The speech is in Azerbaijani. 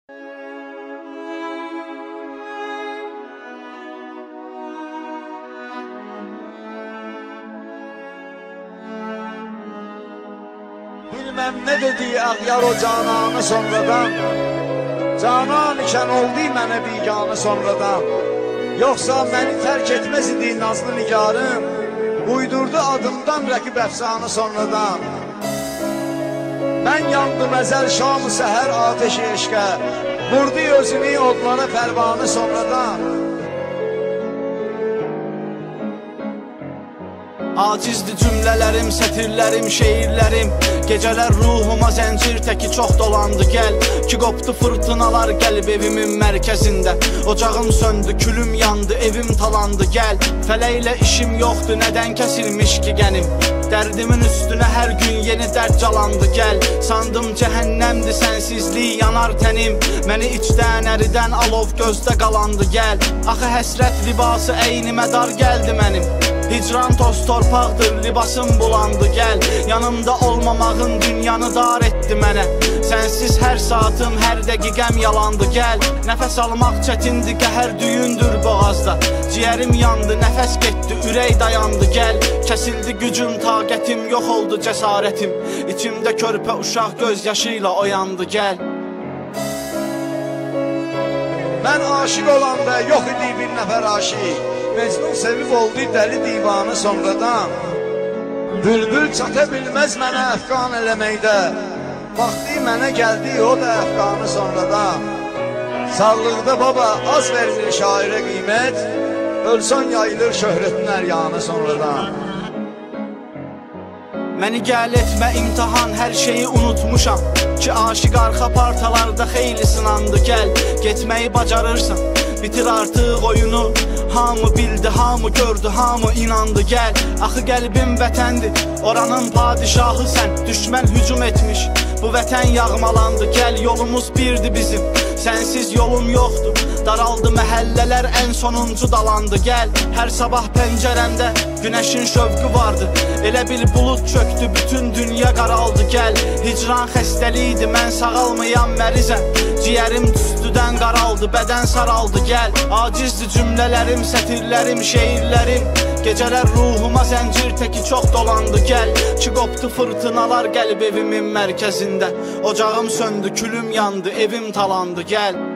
Bilmem ne dediği ağyar o cananı sonradan, canan ikən oldu mənə biganı sonradan. Yoxsa məni tərk etməz idi nazlı nigarım, uydurdu adımdan rəqib əfsanı sonradan. Mən yandım əzəl şam-ı səhər ateşi eşqə, vurdu özünü odlara pərvanı sonradan. Acizdir cümlələrim, sətirlərim, şeirlərim. Gecələr ruhuma zəncir təki çox dolandı gəl. Ki qopdu fırtınalar gəlib evimin mərkəzində. Ocağım söndü, külüm yandı, evim talandı gəl. Fələklə işim yoxdur, nədən kəsilmiş ki qənim. Dərdimin üstünə hər gün yeni dərd calandı gəl. Sandım cəhənnəmdir, sənsizlik yanar tənim. Məni içdən əridən alov gözdə qalandı gəl. Axı həsrət libası əynimə dar gəldi mənim. Hicran toz torpaqdır, libasım bulandı gəl. Yanımda olmamağın dünyanı dar etdi mənə. Sənsiz hər saatım, hər dəqiqəm yalandı gəl. Nəfəs almaq çətindir, qəhər düyündür boğazda. Ciyərim yandı, nəfəs getdi, ürək dayandı gəl. Kəsildi gücüm, taqətim, yox oldu cəsarətim. İçimdə körpə uşaq gözyaşıyla oyandı gəl. Mən aşık olanda yox idi bir nəfər aşiq, Mecnun sevib oldu dəli divanı sonradan. Bülbül çata bilməz mənə əfqan eləməkdə, vaxtı mənə gəldi o da əfqanı sonradan. Sağlıqda baba az verilir şairə qiymət, ölsən yayılır şöhrətin əryanı sonradan. Məni gəl etmə imtihan, hər şeyi unutmuşam. Ki aşıq arxa partalarda xeyli sınandı gəl. Getməyi bacarırsan, bitir artıq oyunu. Hamı bildi, hamı gördü, hamı inandı gəl. Axı qəlbim vətəndir, oranın padişahı sən. Düşmən hücum etmiş, bu vətən yağmalandı gəl. Yolumuz birdi bizim, sənsiz yolum yoxdur. Daraldı məhəllələr, ən sonuncu dalandı gəl. Hər sabah pəncərəmdə günəşin şövqü vardı. Elə bil bulud çöktü, bütün dünya qaraldı gəl. Hicran xəstəliydi, mən sağalmayan mərizəm. Ciyərim tüstüdən qaraldı, bədən saraldı gəl. Acizdir cümlələrim, sətirlərim, şeirlərim. Gecələr ruhuma zəncir təki çox dolandı gəl. Ki qopdu fırtınalar gəlib evimin mərkəzində. Ocağım söndü, külüm yandı, evim talandı gəl.